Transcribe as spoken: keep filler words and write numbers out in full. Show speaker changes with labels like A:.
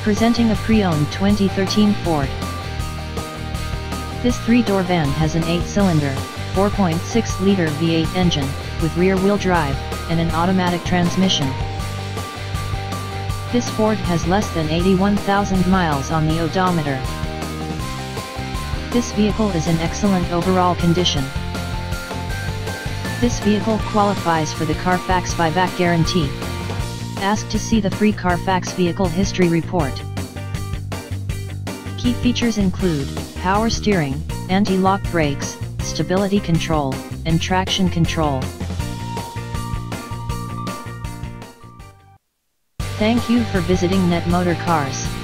A: Presenting a pre-owned twenty thirteen Ford. This three-door van has an eight-cylinder, four point six liter V eight engine, with rear-wheel drive, and an automatic transmission. This Ford has less than eighty-one thousand miles on the odometer. This vehicle is in excellent overall condition. This vehicle qualifies for the CARFAX buyback guarantee. Ask to see the free CARFAX Vehicle History Report. Key features include power steering, anti-lock brakes, stability control, and traction control. Thank you for visiting Net Motor Cars.